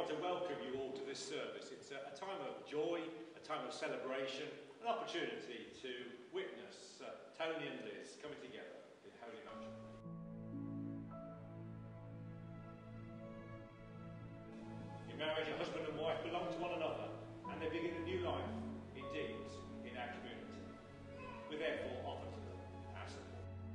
to welcome you all to this service. It's a time of joy, a time of celebration, an opportunity to witness Tony and Liz coming together in holy matrimony. Your marriage, your husband and wife belong to one another, and they begin a new life, indeed, in our community. We therefore offer to them our support.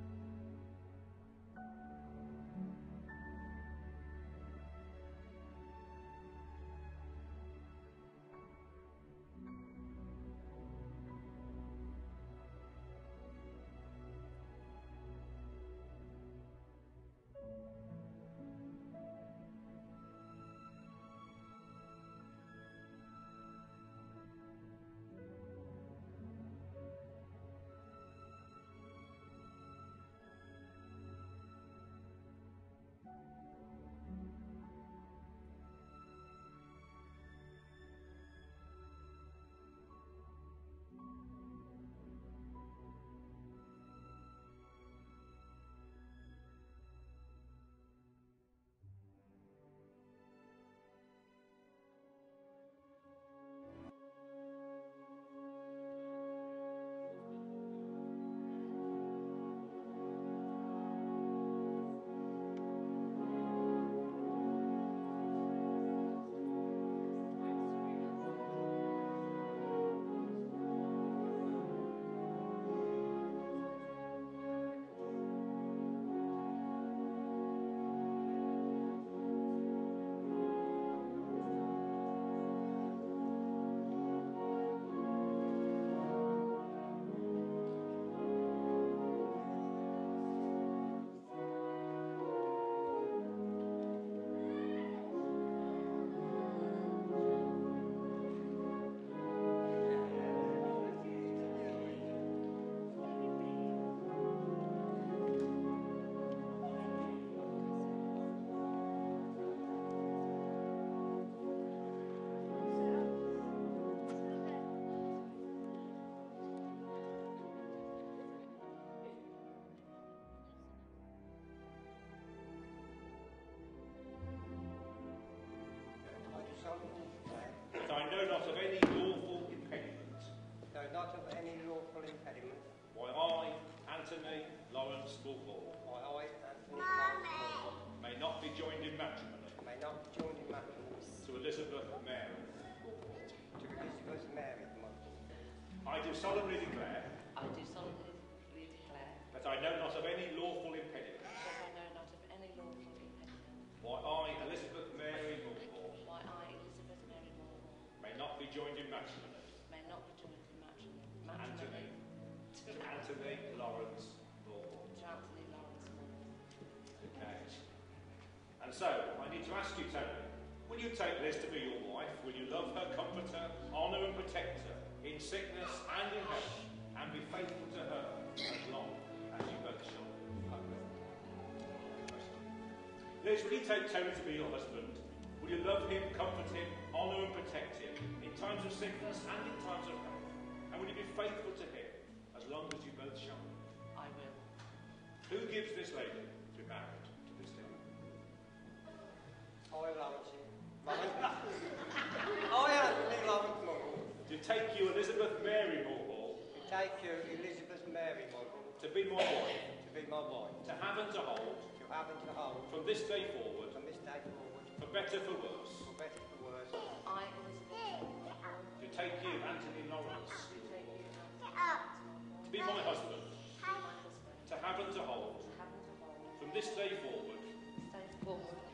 That I know not of any lawful impediment. No, not of any lawful impediment. Why I, Anthony Lawrence Bullhall, Why I, Anthony Lawrence may not be joined in matrimony may not be joined in matrimony to Elizabeth Mary, to Elizabeth Mary, I do solemnly declare I do solemnly declare that I know not of any lawful impediment. that I know not of any lawful impediment. Why I, Elizabeth Mary Bullhall, Why I, Elizabeth Mary Moore, may not be joined in matrimony may not be joined in Anthony to Anthony Lawrence Bullhall. to Anthony Lawrence Moore. Okay. And so, I need to ask you, Tony, will you take Liz to be your wife? Will you love her, comfort her, honour and protect her in sickness and in health, and be faithful to her as long as you both shall? Liz, will you take Tony to be your husband? Will you love him, comfort him, honour and protect him in times of sickness and in times of health? And will you be faithful to him as long as you both shall? I will. Who gives this lady to be married to this day? I, Lawrence. I, Anthony Lawrence Moore. To take you, Elizabeth Mary Moore, To take you, Elizabeth Mary Moore. to be my wife, To be my wife. to have and to hold, To have and to hold. from this day forward, From this day forward. for better, for worse. For better, for worse. I, Elizabeth Moore, To take you, Anthony Lawrence, do take you, Anthony, to be my husband, to be my husband, to have and to hold, to have and to hold, from this day forward, stay forward,